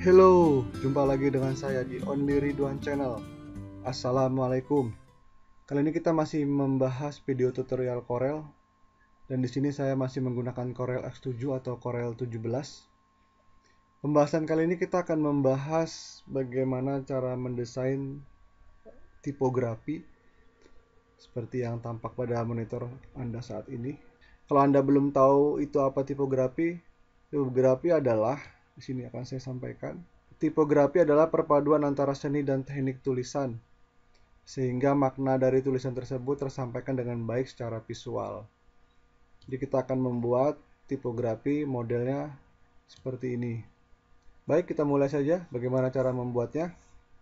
Hello, jumpa lagi dengan saya di Only Ridwan Channel. Assalamualaikum. Kali ini kita masih membahas video tutorial Corel, dan di sini saya masih menggunakan Corel X7 atau Corel 17. Pembahasan kali ini kita akan membahas bagaimana cara mendesain tipografi seperti yang tampak pada monitor Anda saat ini. Kalau Anda belum tahu itu apa tipografi, tipografi adalah, di sini akan saya sampaikan, tipografi adalah perpaduan antara seni dan teknik tulisan, sehingga makna dari tulisan tersebut tersampaikan dengan baik secara visual. Jadi kita akan membuat tipografi modelnya seperti ini. Baik, kita mulai saja bagaimana cara membuatnya.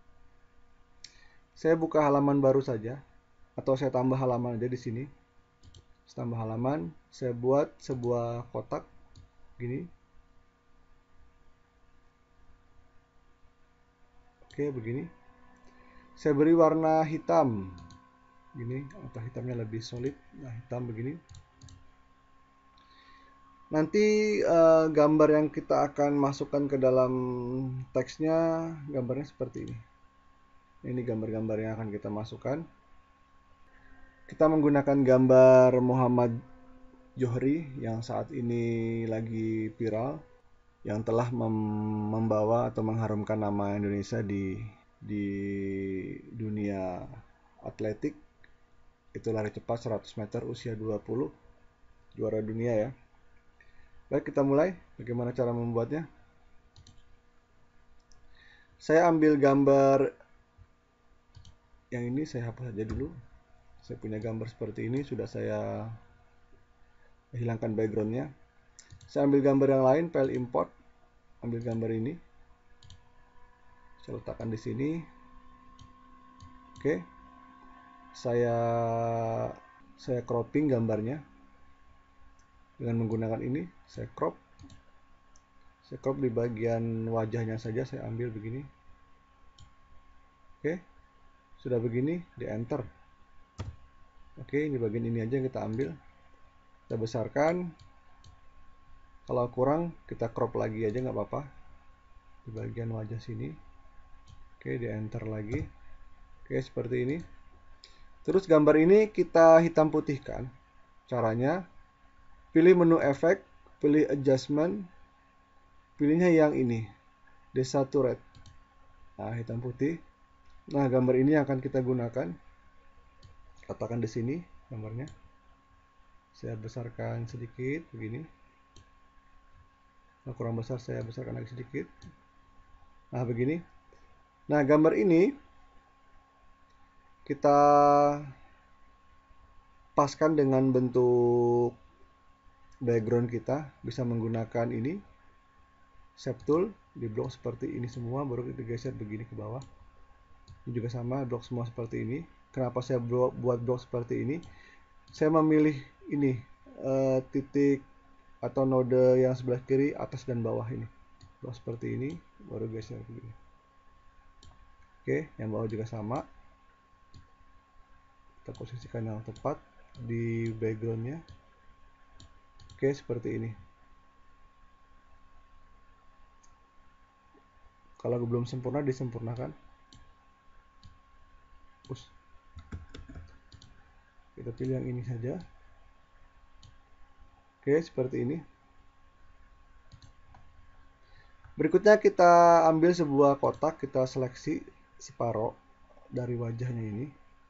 Saya buka halaman baru saja, atau saya tambah halaman aja di sini. Saya tambah halaman, saya buat sebuah kotak gini. Oke, begini. Saya beri warna hitam gini, atau hitamnya lebih solid. Nah, hitam begini. Nanti gambar yang kita akan masukkan ke dalam teksnya, gambarnya seperti ini. Ini gambar-gambar yang akan kita masukkan. Kita menggunakan gambar Muhammad Johri yang saat ini lagi viral, yang telah membawa atau mengharumkan nama Indonesia di dunia atletik. Itu lari cepat 100 meter usia 20, juara dunia ya. Baik, kita mulai. Bagaimana cara membuatnya? Saya ambil gambar yang ini, saya hapus saja dulu. Saya punya gambar seperti ini, sudah saya hilangkan backgroundnya. Saya ambil gambar yang lain, file import, ambil gambar ini, saya letakkan di sini. Oke, saya cropping gambarnya dengan menggunakan ini. Saya crop di bagian wajahnya saja, saya ambil begini. Oke, sudah begini, di enter. Oke, ini bagian ini aja yang kita ambil, kita besarkan. Kalau kurang kita crop lagi aja, nggak apa-apa, di bagian wajah sini. Oke, di enter lagi. Oke, seperti ini. Terus gambar ini kita hitam putihkan. Caranya, pilih menu efek, pilih adjustment, pilihnya yang ini, desaturate. Nah, hitam putih. Nah, gambar ini yang akan kita gunakan. Katakan di sini gambarnya. Saya besarkan sedikit begini. Nah, kurang besar, saya besarkan lagi sedikit. Nah, begini. Nah, gambar ini kita paskan dengan bentuk background kita. Bisa menggunakan ini, shape tool, di blok seperti ini semua, baru kita geser begini ke bawah. Ini juga sama, blok semua seperti ini. Kenapa saya buat blok seperti ini? Saya memilih ini, titik atau node yang sebelah kiri, atas dan bawah ini. Blok seperti ini, baru geser begini. Oke, yang bawah juga sama. Kita posisikan yang tepat di backgroundnya. Oke, seperti ini. Kalau belum sempurna, disempurnakan. Kita pilih yang ini saja. Oke, seperti ini. Berikutnya kita ambil sebuah kotak, kita seleksi separuh dari wajahnya ini.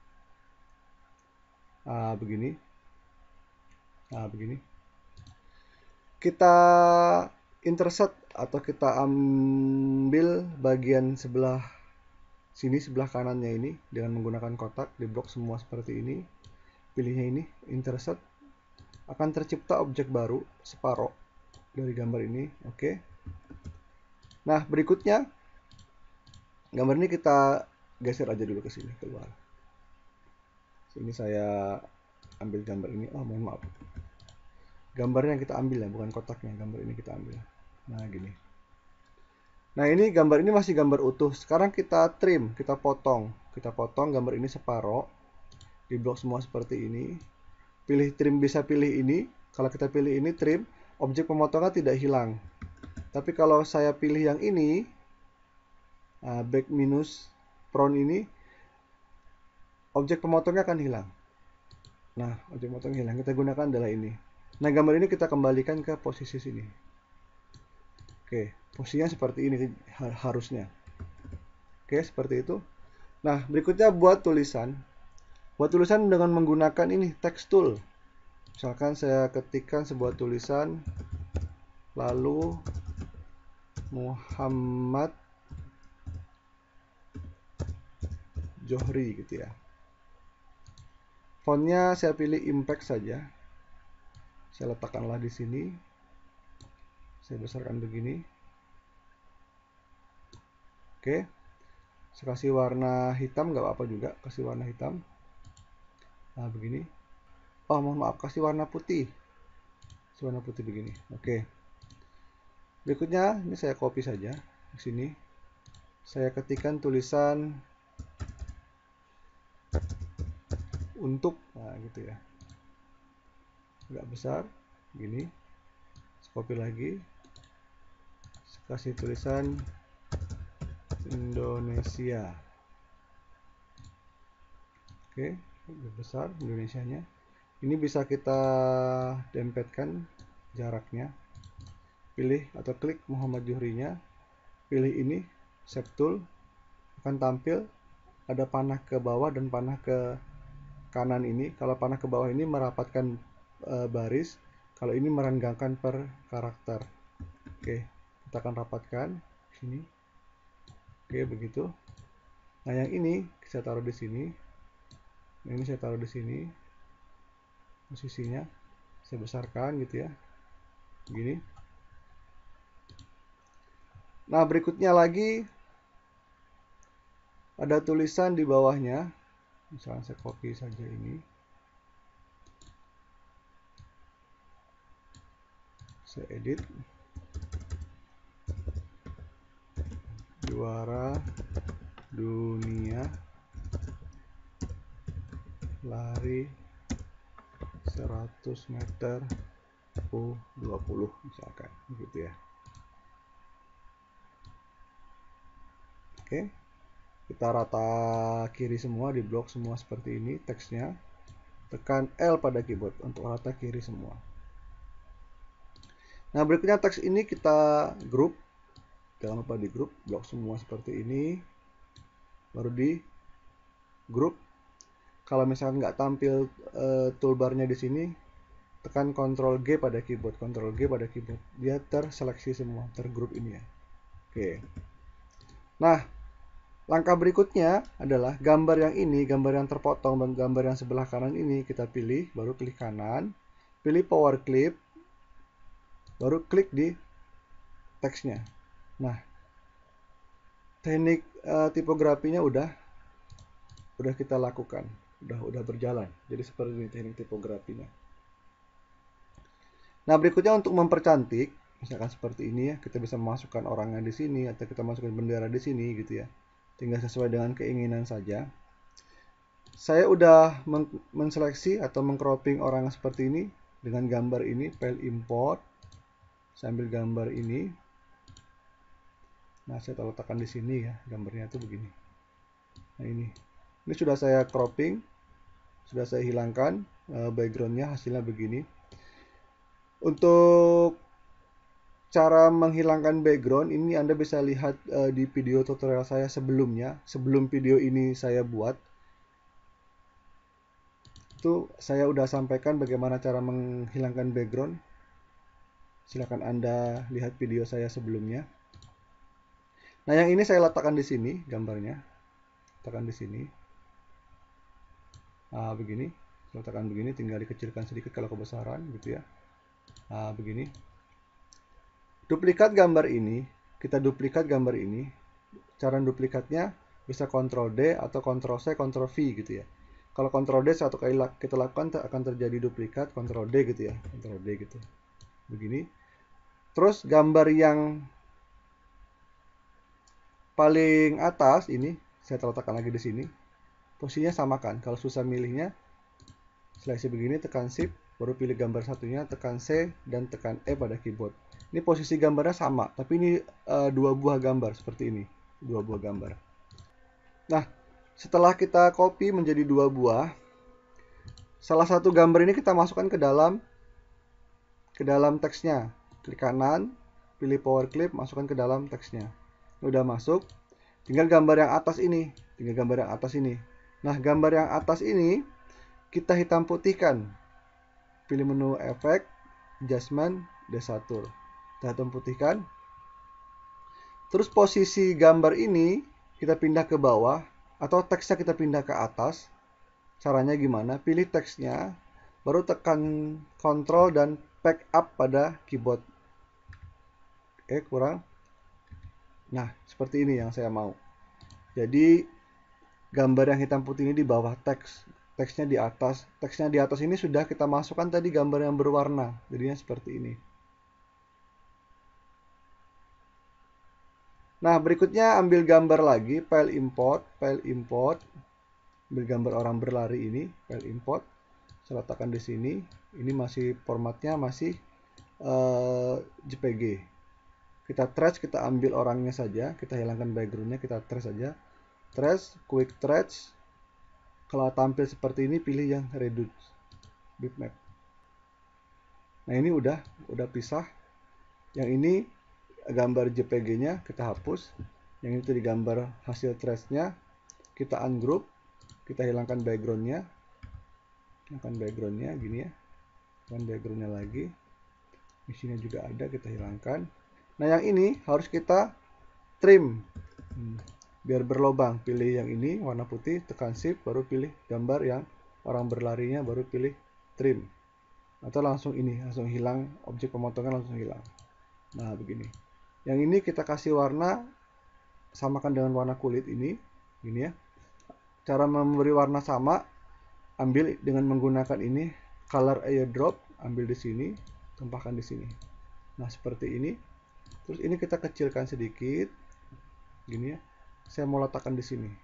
Nah, begini. Nah, begini. Kita intersect atau kita ambil bagian sebelah sini, sebelah kanannya ini, dengan menggunakan kotak, di blok semua seperti ini. Pilihnya ini, intersect. Akan tercipta objek baru, separuh dari gambar ini. Oke. Nah, berikutnya gambar ini kita geser aja dulu ke sini, keluar. Sini saya ambil gambar ini. Oh, mohon maaf. Gambarnya yang kita ambil ya, bukan kotaknya. Gambar ini kita ambil. Nah, gini. Nah, ini gambar ini masih gambar utuh. Sekarang kita trim, kita potong. Kita potong gambar ini separuh. Di blok semua seperti ini. Pilih trim, bisa pilih ini. Kalau kita pilih ini trim, objek pemotongan tidak hilang. Tapi kalau saya pilih yang ini, back minus front ini, objek pemotongnya akan hilang. Nah, objek pemotong hilang, kita gunakan adalah ini. Nah, gambar ini kita kembalikan ke posisi sini. Oke, posisinya seperti ini harusnya. Oke, seperti itu. Nah, berikutnya buat tulisan. Buat tulisan dengan menggunakan ini, text tool. Misalkan saya ketikkan sebuah tulisan, lalu Muhammad Johri gitu ya. Fontnya saya pilih impact saja. Saya letakkanlah di sini. Saya besarkan begini. Oke. Saya kasih warna hitam, nggak apa-apa juga. Kasih warna hitam. Nah, begini. Oh, mohon maaf. Kasih warna putih. Kasih warna putih begini. Oke. Berikutnya, ini saya copy saja. Di sini. Saya ketikkan tulisan untuk, nah gitu ya, agak besar gini. Copy lagi, kasih tulisan Indonesia. Oke, lebih besar Indonesianya. Ini bisa kita dempetkan jaraknya, pilih atau klik Muhammad Johrinya, pilih ini Shape Tool, akan tampil ada panah ke bawah dan panah ke kanan ini. Kalau panah ke bawah ini merapatkan baris, kalau ini merenggangkan per karakter. Oke, kita akan rapatkan sini. Oke, begitu. Nah, yang ini saya taruh di sini. Ini saya taruh di sini. Posisinya saya besarkan gitu ya. Begini. Nah, berikutnya lagi ada tulisan di bawahnya. Misalnya saya copy saja ini. Saya edit. Juara dunia lari 100 meter U20 misalkan gitu ya. Oke. Kita rata kiri semua, di blok semua seperti ini teksnya. Tekan L pada keyboard untuk rata kiri semua. Nah, berikutnya teks ini kita grup. Jangan lupa di grup, blok semua seperti ini. Baru di grup. Kalau misalnya nggak tampil toolbarnya di sini, tekan Ctrl G pada keyboard. Ctrl G pada keyboard. Dia terseleksi semua, tergrup ini ya. Oke. Nah, langkah berikutnya adalah gambar yang ini, gambar yang terpotong dan gambar yang sebelah kanan ini kita pilih, baru klik kanan, pilih power clip, baru klik di teksnya. Nah, teknik tipografinya udah kita lakukan, udah berjalan. Jadi seperti ini teknik tipografinya. Nah, berikutnya untuk mempercantik, misalkan seperti ini ya, kita bisa memasukkan orangnya di sini atau kita masukkan bendera di sini gitu ya. Tinggal sesuai dengan keinginan saja. Saya udah menseleksi atau mengcropping orang seperti ini dengan gambar ini, file import. Saya ambil gambar ini. Nah, saya letakkan di sini ya, gambarnya itu begini. Nah, ini sudah saya cropping, sudah saya hilangkan backgroundnya, hasilnya begini. Untuk cara menghilangkan background ini Anda bisa lihat di video tutorial saya sebelumnya. Sebelum video ini saya buat, itu saya udah sampaikan bagaimana cara menghilangkan background. Silakan Anda lihat video saya sebelumnya. Nah, yang ini saya letakkan di sini gambarnya. Letakkan di sini. Nah, begini. Letakkan begini, tinggal dikecilkan sedikit kalau kebesaran gitu ya. Nah, begini. Duplikat gambar ini, kita duplikat gambar ini. Cara duplikatnya bisa Ctrl D atau Ctrl C, Ctrl V gitu ya. Kalau Ctrl D satu kali kita lakukan akan terjadi duplikat, Ctrl D gitu ya. Ctrl D gitu. Begini. Terus gambar yang paling atas ini saya letakkan lagi di sini. Posisinya samakan. Kalau susah milihnya, seleksi begini, tekan Shift, baru pilih gambar satunya, tekan C dan tekan E pada keyboard. Ini posisi gambarnya sama, tapi ini dua buah gambar seperti ini. 2 buah gambar. Nah, setelah kita copy menjadi 2 buah, salah satu gambar ini kita masukkan ke dalam teksnya. Klik kanan, pilih power clip, masukkan ke dalam teksnya. Udah masuk, tinggal gambar yang atas ini. Nah, gambar yang atas ini kita hitam putihkan. Pilih menu efek, adjustment, desatur. Kita hitam putihkan. Terus posisi gambar ini kita pindah ke bawah atau teksnya kita pindah ke atas. Caranya gimana? Pilih teksnya, baru tekan Ctrl dan pack up pada keyboard. Oke, kurang. Nah, seperti ini yang saya mau. Jadi gambar yang hitam putih ini di bawah teks, teksnya di atas. Teksnya di atas ini sudah kita masukkan tadi gambar yang berwarna. Jadinya seperti ini. Nah, berikutnya ambil gambar lagi, file import. Ambil gambar orang berlari ini, file import. Saya letakkan di sini. Ini masih formatnya masih JPG. Kita trace, kita ambil orangnya saja, kita hilangkan backgroundnya, kita trace saja. Trace, quick trace. Kalau tampil seperti ini, pilih yang reduce bitmap. Nah, ini udah pisah. Yang ini gambar JPG-nya kita hapus. Yang itu di gambar hasil trace-nya kita ungroup, kita hilangkan background-nya. Gini ya. Dan background-nya lagi. Di sini juga ada, kita hilangkan. Nah, yang ini harus kita trim. Biar berlobang, pilih yang ini warna putih, tekan shift, baru pilih gambar yang orang berlarinya, baru pilih trim. Atau langsung hilang, objek pemotongan langsung hilang. Nah, begini. Yang ini kita kasih warna, samakan dengan warna kulit ini, gini ya. Cara memberi warna sama, ambil dengan menggunakan ini, color airdrop, ambil di sini, tumpahkan di sini. Nah, seperti ini. Terus ini kita kecilkan sedikit, gini ya. Saya mau letakkan di sini.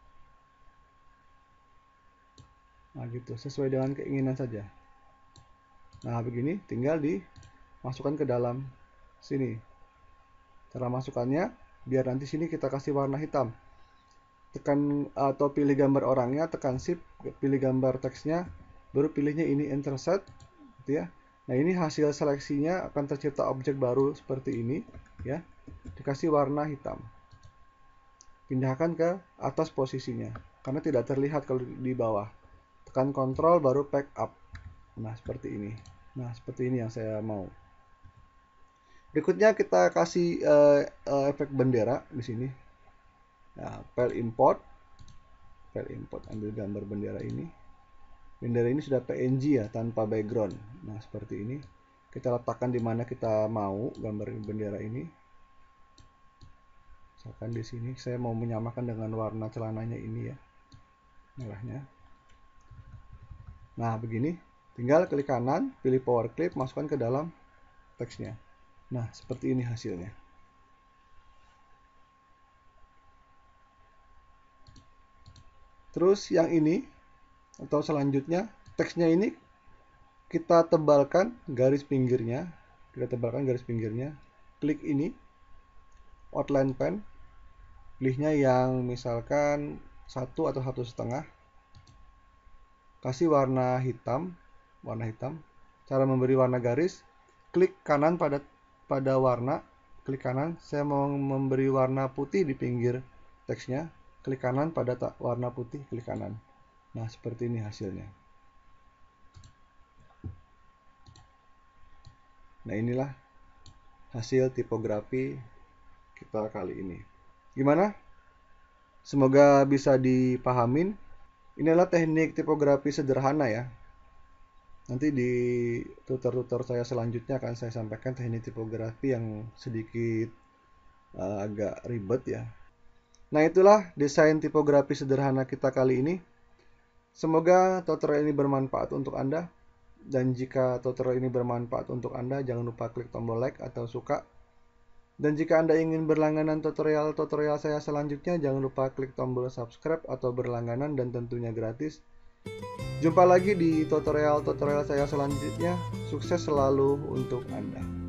Nah, gitu, sesuai dengan keinginan saja. Nah, begini, tinggal dimasukkan ke dalam sini. Cara masukkannya, biar nanti sini kita kasih warna hitam. Tekan atau pilih gambar orangnya, tekan shift, pilih gambar teksnya, baru pilihnya ini interset, gitu ya. Nah, ini hasil seleksinya akan tercipta objek baru seperti ini, ya. Dikasih warna hitam. Pindahkan ke atas posisinya, karena tidak terlihat kalau di bawah. Tekan Ctrl baru pack up. Nah, seperti ini. Nah, seperti ini yang saya mau. Berikutnya kita kasih efek bendera di sini. Nah, file import, ambil gambar bendera ini. Bendera ini sudah PNG ya, tanpa background. Nah, seperti ini. Kita letakkan di mana kita mau gambar bendera ini. Misalkan di sini saya mau menyamakan dengan warna celananya ini ya, merahnya. Nah, begini. Tinggal klik kanan, pilih power clip, masukkan ke dalam teksnya. Nah, seperti ini hasilnya. Terus yang ini, atau selanjutnya, teksnya ini kita tebalkan garis pinggirnya. Klik ini, outline pen. Pilihnya yang misalkan 1 atau 1,5. Kasih warna hitam. Cara memberi warna garis, klik kanan pada warna, klik kanan. Saya mau memberi warna putih di pinggir teksnya, klik kanan pada warna putih, klik kanan. Nah, seperti ini hasilnya. Nah, inilah hasil tipografi kita kali ini. Gimana? Semoga bisa dipahamin. Inilah teknik tipografi sederhana ya. Nanti di tutor-tutor saya selanjutnya akan saya sampaikan teknik tipografi yang sedikit agak ribet ya. Nah, itulah desain tipografi sederhana kita kali ini. Semoga tutorial ini bermanfaat untuk Anda. Dan jika tutorial ini bermanfaat untuk Anda, jangan lupa klik tombol like atau suka. Dan jika Anda ingin berlangganan tutorial saya selanjutnya, jangan lupa klik tombol subscribe atau berlangganan dan tentunya gratis. Jumpa lagi di tutorial saya selanjutnya. Sukses selalu untuk Anda.